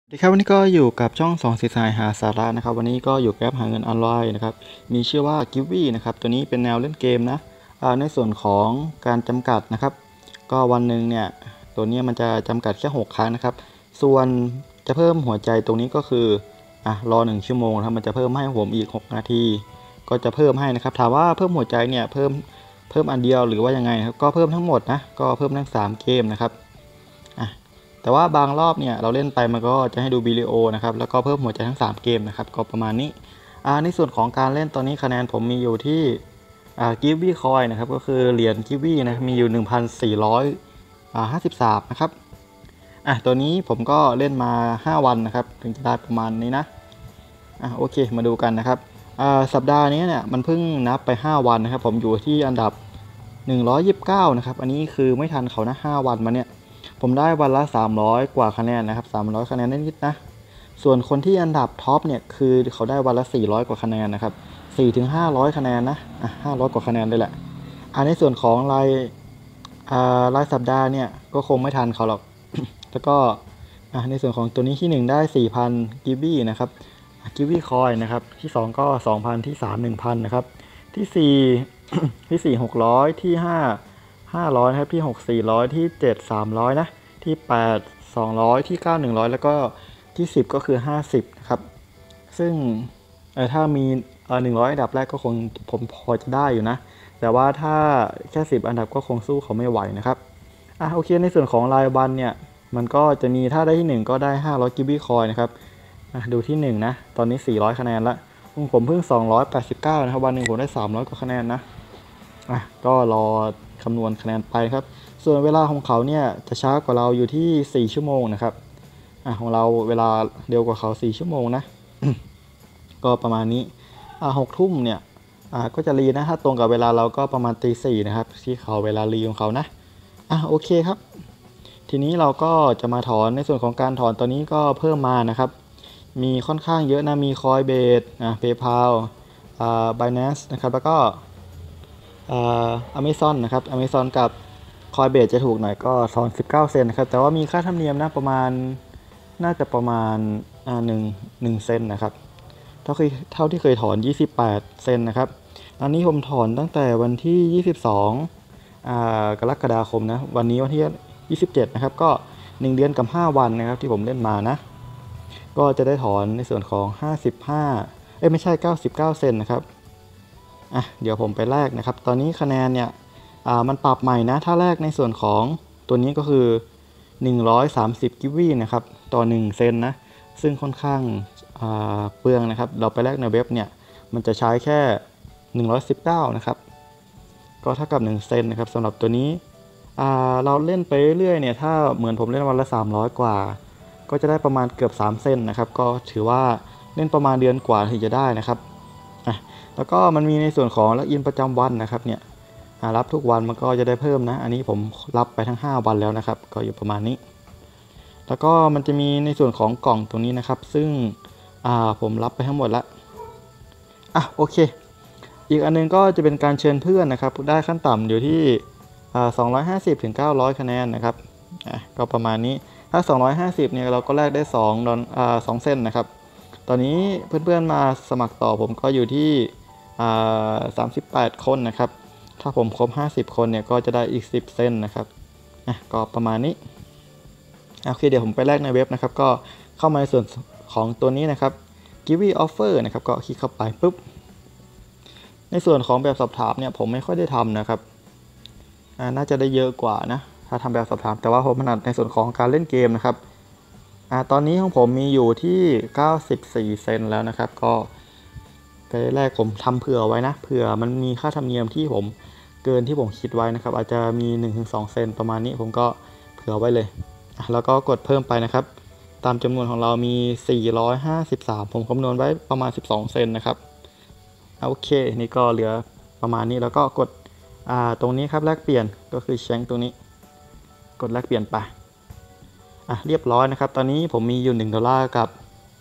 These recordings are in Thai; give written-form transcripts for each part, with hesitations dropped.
สวัสดีครับวันนี้ก็อยู่กับช่องสองสีสายหาสาระนะครับวันนี้ก็อยู่กับแอปหาเงินออนไลน์นะครับมีชื่อว่า Givewy นะครับตัวนี้เป็นแนวเล่นเกมนะในส่วนของการจำกัดนะครับก็วันหนึ่งเนี่ยตัวนี้มันจะจำกัดแค่6ครั้งนะครับส่วนจะเพิ่มหัวใจตรงนี้ก็คือรอ1ชั่วโมงนะครับมันจะเพิ่มให้ผมอีก6นาทีก็จะเพิ่มให้นะครับถามว่าเพิ่มหัวใจเนี่ยเพิ่มอันเดียวหรือว่ายังไงครับก็เพิ่มทั้งหมดนะก็เพิ่มทั้ง3เกมนะครับแต่ว่าบางรอบเนี่ยเราเล่นไปมันก็จะให้ดูวิดีโอนะครับแล้วก็เพิ่มหัวใจทั้ง3เกมนะครับก็ประมาณนี้ในส่วนของการเล่นตอนนี้คะแนนผมมีอยู่ที่กิฟวี่คอยนะครับก็คือเหรียญกิฟวี่นะมีอยู่1,453นะครับตัวนี้ผมก็เล่นมา5วันนะครับถึงจะได้ประมาณนี้นะโอเคมาดูกันนะครับสัปดาห์นี้เนี่ยมันเพิ่งนับไป5วันนะครับผมอยู่ที่อันดับ129นะครับอันนี้คือไม่ทันเขานะ5วันมาเนี่ยผมได้วันละ300กว่าคะแนนนะครับ300คะแนนนิดๆนะส่วนคนที่อันดับท็อปเนี่ยคือเขาได้วันละ400กว่าคะแนนนะครับ4-500คะแนนนะ500กว่าคะแนนเลยแหละในส่วนของรายสัปดาห์เนี่ยก็คงไม่ทันเขาหรอก แล้วก็ในส่วนของตัวนี้ที่1ได้ 4,000 กิบบี้นะครับกิบบี้คอยนะครับที่2ก็ 2,000 ที่3 1,000นะครับที่4 ที่4 600ที่500นะครับที่6 400ที่7 300นะที่8 200ที่9 100แล้วก็ที่10ก็คือ50นะครับซึ่งถ้ามี100อันดับแรกก็คงผมพอจะได้อยู่นะแต่ว่าถ้าแค่10อันดับก็คงสู้เขาไม่ไหวนะครับโอเคในส่วนของรายวันเนี่ยมันก็จะมีถ้าได้ที่1ก็ได้500กิบบี้คอยนะครับดูที่1นะตอนนี้400คะแนนละผมเพิ่ง289นะครับวันหนึ่งผมได้300กว่าคะแนนนะก็รอคำนวณคะแนนไปครับส่วนเวลาของเขาเนี่ยจะช้ากว่าเราอยู่ที่4ชั่วโมงนะครับของเราเวลาเร็วกว่าเขา4ชั่วโมงนะ ก็ประมาณนี้6ทุ่มเนี่ยก็จะรีนะถ้าตรงกับเวลาเราก็ประมาณตี4นะครับที่เขาเวลารีของเขานะโอเคครับทีนี้เราก็จะมาถอนในส่วนของการถอนตัวนี้ก็เพิ่มมานะครับมีค่อนข้างเยอะนะมีคอยเบสPayPal Binance นะครับแล้วก็Amazon นะครับ Amazon กับ Coinbase จะถูกหน่อยก็ถอน19เซนนะครับแต่ว่ามีค่าธรรมเนียมนะประมาณน่าจะประมาณ1เซนนะครับเท่าที่เคยถอน28เซนนะครับอันนี้ผมถอนตั้งแต่วันที่22กรกฎาคมนะวันนี้วันที่27นะครับก็1เดือนกับ5วันนะครับที่ผมเล่นมานะก็จะได้ถอนในส่วนของ55ไม่ใช่99เซนนะครับเดี๋ยวผมไปแลกนะครับตอนนี้คะแนนเนี่ยมันปรับใหม่นะถ้าแลกในส่วนของตัวนี้ก็คือ130กิววี่นะครับต่อ1เซนนะซึ่งค่อนข้างเปลืองนะครับเราไปแลกในเว็บเนี่ยมันจะใช้แค่119นะครับก็เท่ากับ1เซนนะครับสำหรับตัวนี้เราเล่นไปเรื่อยเนี่ยถ้าเหมือนผมเล่นวันละ300กว่าก็จะได้ประมาณเกือบ3เซนนะครับก็ถือว่าเล่นประมาณเดือนกว่าถึงจะได้นะครับแล้วก็มันมีในส่วนของล็อกอินประจำวันนะครับเนี่ยรับทุกวันมันก็จะได้เพิ่มนะอันนี้ผมรับไปทั้ง5วันแล้วนะครับก็อยู่ประมาณนี้แล้วก็มันจะมีในส่วนของกล่องตรงนี้นะครับซึ่งผมรับไปทั้งหมดแล้วโอเคอีกอันนึงก็จะเป็นการเชิญเพื่อนนะครับได้ขั้นต่ำอยู่ที่250 ถึง 900คะแนนนะครับก็ประมาณนี้ถ้า250เนี่ยเราก็แลกได้2เส้นนะครับตอนนี้เพื่อนๆมาสมัครต่อผมก็อยู่ที่38คนนะครับถ้าผมครบ50คนเนี่ยก็จะได้อีก10เส้นนะครับก็ประมาณนี้โอเคเดี๋ยวผมไปแลกในเว็บนะครับก็เข้ามาในส่วนของตัวนี้นะครับ Giveaway Offer นะครับก็คลิกเข้าไปปุ๊บในส่วนของแบบสอบถามเนี่ยผมไม่ค่อยได้ทำนะครับน่าจะได้เยอะกว่านะถ้าทำแบบสอบถามแต่ว่าผมถนัดในส่วนของการเล่นเกมนะครับตอนนี้ของผมมีอยู่ที่94เซนแล้วนะครับก็ไปแรกผมทำเผื่อไว้นะเผื่อมันมีค่าธรรมเนียมที่ผมเกินที่ผมคิดไว้นะครับอาจจะมี 1-2 เซนประมาณนี้ผมก็เผื่อไว้เลยแล้วก็กดเพิ่มไปนะครับตามจำนวนของเรามี453ผมคำนวณไว้ประมาณ12เซนนะครับโอเคนี่ก็เหลือประมาณนี้แล้วก็กดตรงนี้ครับแลกเปลี่ยนก็คือแชงตรงนี้กดแลกเปลี่ยนไปเรียบร้อยนะครับตอนนี้ผมมีอยู่$1กับ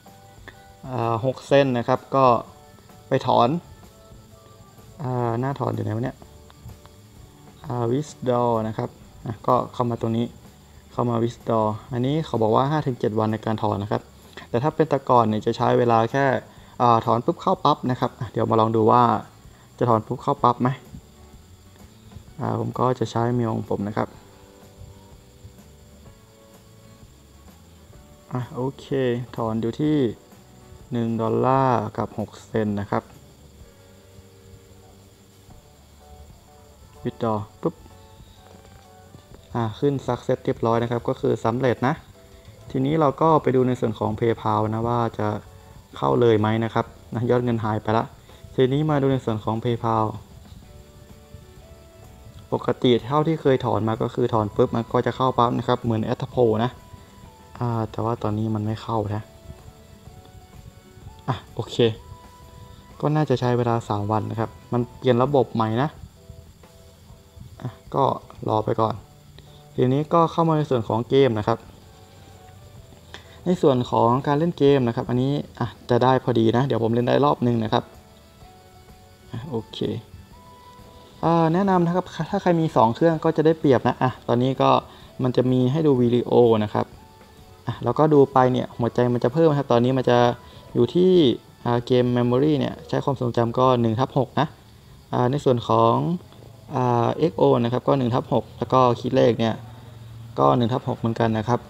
6เซนนะครับก็ไปถอนหน้าถอนอยู่ไหนวะเนี่ยwithdraw นะครับก็เข้ามาตรงนี้เข้ามา withdraw อันนี้เขาบอกว่า 5-7 วันในการถอนนะครับแต่ถ้าเป็นแต่ก่อนเนี่ยจะใช้เวลาแค่ถอนปุ๊บเข้าปั๊บนะครับเดี๋ยวมาลองดูว่าจะถอนปุ๊บเข้าปั๊บไหมผมก็จะใช้เมลของผมนะครับโอเคถอนอยู่ที่$1กับ6เซนต์นะครับวิดดอปุ๊บขึ้น success เรียบร้อยนะครับก็คือสำเร็จนะทีนี้เราก็ไปดูในส่วนของ PayPal นะว่าจะเข้าเลยไหมนะครับยอดเงินหายไปละทีนี้มาดูในส่วนของ PayPal ปกติเท่าที่เคยถอนมาก็คือถอนปุ๊บมันก็จะเข้าปั๊บนะครับเหมือน a t p o นะแต่ว่าตอนนี้มันไม่เข้านะโอเคก็น่าจะใช้เวลา3วันนะครับมันเปลี่ยนระบบใหม่นะก็รอไปก่อนทีนี้ก็เข้ามาในส่วนของเกมนะครับในส่วนของการเล่นเกมนะครับอันนี้จะได้พอดีนะเดี๋ยวผมเล่นได้รอบนึงนะครับโอเคแนะนำนะครับถ้าใครมี2เครื่องก็จะได้เปรียบนะตอนนี้ก็มันจะมีให้ดูวิดีโอนะครับแล้วก็ดูไปเนี่ยหัวใจมันจะเพิ่มครับตอนนี้มันจะอยู่ที่เกม Memory เนี่ยใช้ความทรงจำก็ 1/6 นะในส่วนของXO นะครับก็ 1/6 แล้วก็คิดเลขเนี่ยก็ 1/6 เหมือนกันนะครับ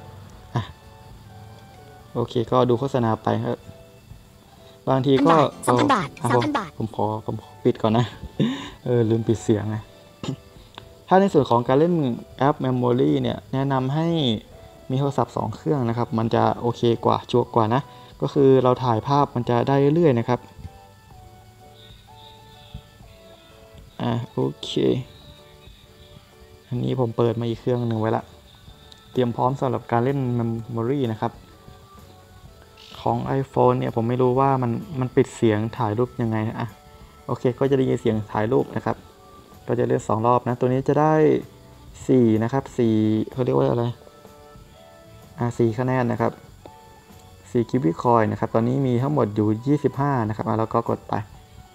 โอเคก็ดูโฆษณาไปครับบางทีก็ 2,000 บาท 3,000 บาทผมขอปิดก่อนนะลืมปิดเสียงไง ถ้าในส่วนของการเล่นแอป Memory เนี่ยแนะนำให้มีโทรศัพท์2เครื่องนะครับมันจะโอเคกว่าชัวร์กว่านะก็คือเราถ่ายภาพมันจะได้เรื่อยๆนะครับโอเคอันนี้ผมเปิดมาอีกเครื่องหนึ่งไว้ละเตรียมพร้อมสำหรับการเล่น Memory นะครับของ iPhone เนี่ยผมไม่รู้ว่ามันปิดเสียงถ่ายรูปยังไงโอเคก็จะได้ยินเสียงถ่ายรูปนะครับก็จะเล่น2รอบนะตัวนี้จะได้4นะครับ4เขาเรียกว่าอะไร4คะแนนนะครับ4กิฟต์คอยนะครับตอนนี้มีทั้งหมดอยู่25นะครับแล้วก็กดไป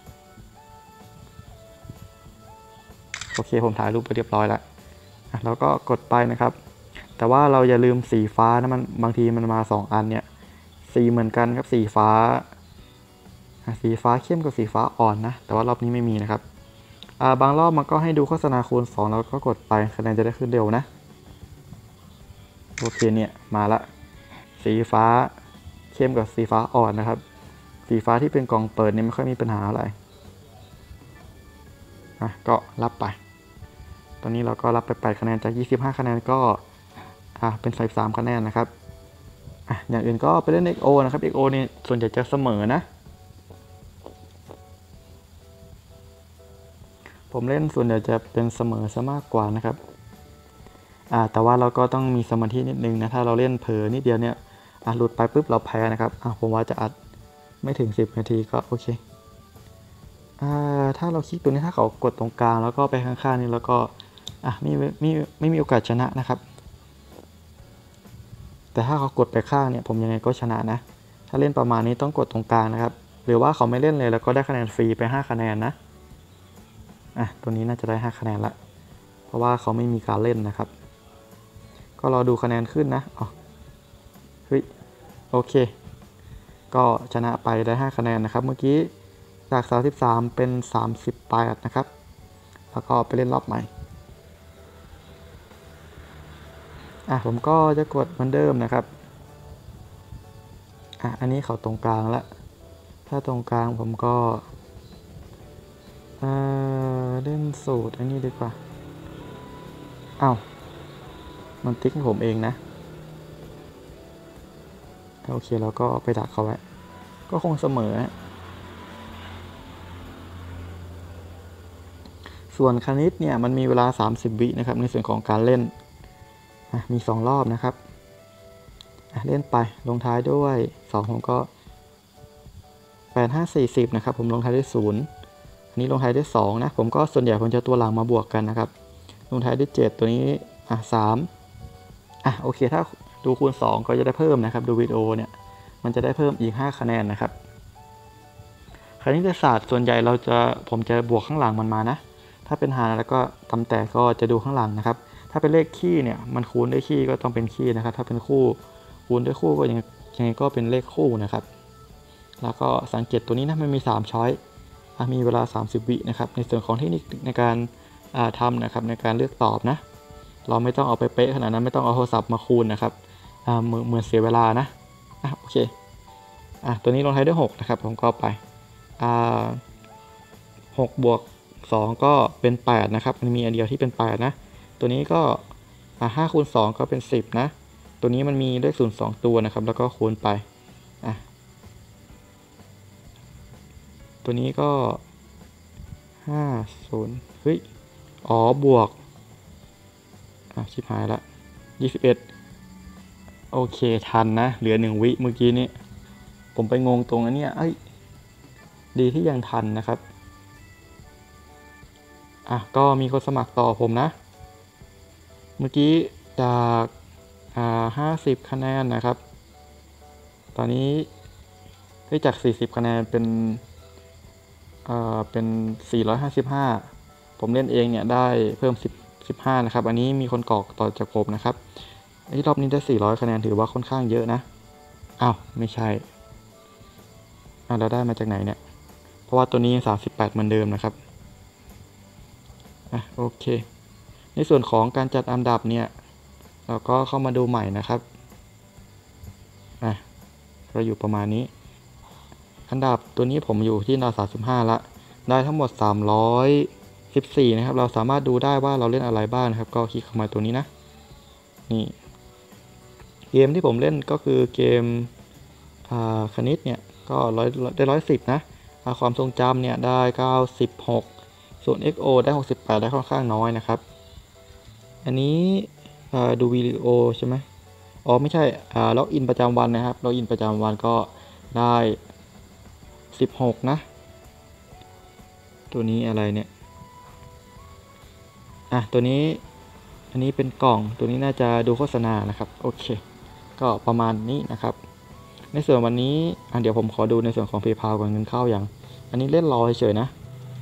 โอเคผมถ่ายรูปไปเรียบร้อยแล้วแล้วก็กดไปนะครับแต่ว่าเราอย่าลืมสีฟ้านะมันบางทีมันมา2อันเนี่ยสีเหมือนกันครับสีฟ้าเข้มกับสีฟ้าอ่อนนะแต่ว่ารอบนี้ไม่มีนะครับบางรอบมันก็ให้ดูโฆษณาคูณ2แล้วก็กดไปคะแนนจะได้ขึ้นเร็วนะโอเคเนี่ยมาละสีฟ้าเข้มกับสีฟ้าอ่อนนะครับสีฟ้าที่เป็นกล่องเปิดเนี่ยไม่ค่อยมีปัญหาอะไรก็รับไปตอนนี้เราก็รับไป8คะแนนจาก25คะแนนก็เป็น33คะแนนนะครับอย่างอื่นก็ไปเล่น XO นะครับ XO นี่ส่วนใหญ่จะเสมอนะผมเล่นส่วนใหญ่จะเป็นเสมอซะมากกว่านะครับแต่ว่าเราก็ต้องมีสมาธินิดนึงนะถ้าเราเล่นเผลอนิดเดียวเนี่ยหลุดไปปุ๊บเราแพ้นะครับผมว่าจะอัดไม่ถึง10นาทีก็โอเคถ้าเราคลิกตัวนี้ถ้าเขากดตรงกลางแล้วก็ไปข้างๆนี่แล้วก็ไม่มีโอกาสชนะนะครับแต่ถ้าเขากดไปข้างเนี่ยผมยังไงก็ชนะนะถ้าเล่นประมาณนี้ต้องกดตรงกลางนะครับหรือว่าเขาไม่เล่นเลยแล้วก็ได้คะแนนฟรีไป5คะแนนนะตัวนี้น่าจะได้5คะแนนละเพราะว่าเขาไม่มีการเล่นนะครับก็รอดูคะแนนขึ้นนะเฮ้ยโอเคก็ชนะไปได้5คะแนนนะครับเมื่อกี้จาก33เป็น38นะครับแล้วก็ไปเล่นรอบใหม่ผมก็จะกดเหมือนเดิมนะครับอันนี้เขาตรงกลางแล้วถ้าตรงกลางผมก็เล่นสูตรอันนี้ดีกว่ามันติ๊กให้ผมเองนะโอเคเราก็ไปดักเขาไว้ก็คงเสมอส่วนคณิตเนี่ยมันมีเวลา30วินะครับในส่วนของการเล่นมี2รอบนะครับเล่นไปลงท้ายด้วย2ผมก็8 5 40นะครับผมลงท้ายด้วย0อันนี้ลงท้ายด้วย2นะผมก็ส่วนใหญ่ผมจะตัวหลังมาบวกกันนะครับลงท้ายด้วย7ตัวนี้3โอเคถ้าดูคูณ2ก็จะได้เพิ่มนะครับดูวิดีโอเนี่ยมันจะได้เพิ่มอีก5คะแนนนะครับคณิตศาสตร์ส่วนใหญ่ผมจะบวกข้างหลังมันมานะถ้าเป็นหารแล้วก็ตำแต่ก็จะดูข้างหลังนะครับถ้าเป็นเลขคี่เนี่ยมันคูณด้วยคี่ก็ต้องเป็นคี่นะครับถ้าเป็นคู่คูณด้วยคู่ก็อย่างยังไงก็เป็นเลขคู่นะครับแล้วก็สังเกตตัวนี้นะมันมี3ช้อยมีเวลา30 วินะครับในส่วนของเทคนิคในการทำนะครับในการเลือกตอบนะเราไม่ต้องเอาไปเป๊ะขนาดนั้นไม่ต้องเอาโทรศัพท์มาคูณนะครับเหมือนเสียเวลานะโอเคตัวนี้ลงท้ายด้วย6นะครับผมก็ไป6 บวก 2ก็เป็น8นะครับมันมีอันเดียวที่เป็น8นะตัวนี้ก็5 คูณ 2ก็เป็น10นะตัวนี้มันมีเลข0 2ตัวนะครับแล้วก็คูณไปตัวนี้ก็50เฮ้ยบวกชิบหายละ21โอเคทันนะเหลือ1 วิเมื่อกี้นี้ผมไปงงตรงนั้นเนี่ยดีที่ยังทันนะครับก็มีคนสมัครต่อผมนะเมื่อกี้จาก50 คะแนนนะครับตอนนี้จาก40 คะแนนเป็น455ผมเล่นเองเนี่ยได้เพิ่ม15นะครับอันนี้มีคนกรอกต่อจากผมนะครับรอบนี้ได้400 คะแนนถือว่าค่อนข้างเยอะนะไม่ใช่เราได้มาจากไหนเนี่ยเพราะว่าตัวนี้38เหมือนเดิมนะครับโอเคในส่วนของการจัดอันดับเนี่ยเราก็เข้ามาดูใหม่นะครับเราอยู่ประมาณนี้อันดับตัวนี้ผมอยู่ที่อันดับ35ละได้ทั้งหมด314นะครับเราสามารถดูได้ว่าเราเล่นอะไรบ้างนะครับก็คลิกเข้ามาตัวนี้นะนี่เกมที่ผมเล่นก็คือเกมคณิตเนี่ยก็ได้110นะความทรงจำเนี่ยได้96ส่วน XO ได้68ได้ค่อนข้างน้อยนะครับอันนี้ดูวิดีโอใช่ไหมไม่ใช่ล็อกอินประจำวันนะครับล็อกอินประจำวันก็ได้16นะตัวนี้อะไรเนี่ยตัวนี้อันนี้เป็นกล่องตัวนี้น่าจะดูโฆษณานะครับโอเคก็ประมาณนี้นะครับในส่วนวันนี้เดี๋ยวผมขอดูในส่วนของ PayPal ก่อนเงินเข้าอย่างอันนี้เล่นรอเฉยๆนะ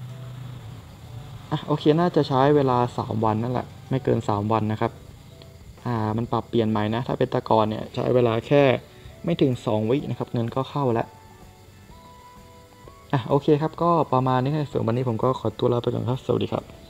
โอเคน่าจะใช้เวลา3 วันนั่นแหละไม่เกิน3 วันนะครับมันปรับเปลี่ยนใหม่นะถ้าเป็นตะกอนเนี่ยใช้เวลาแค่ไม่ถึง2 วินะครับเงินก็เข้าแล้วโอเคครับก็ประมาณนี้ในส่วนวันนี้ผมก็ขอตัวลาไปก่อนครับสวัสดีครับ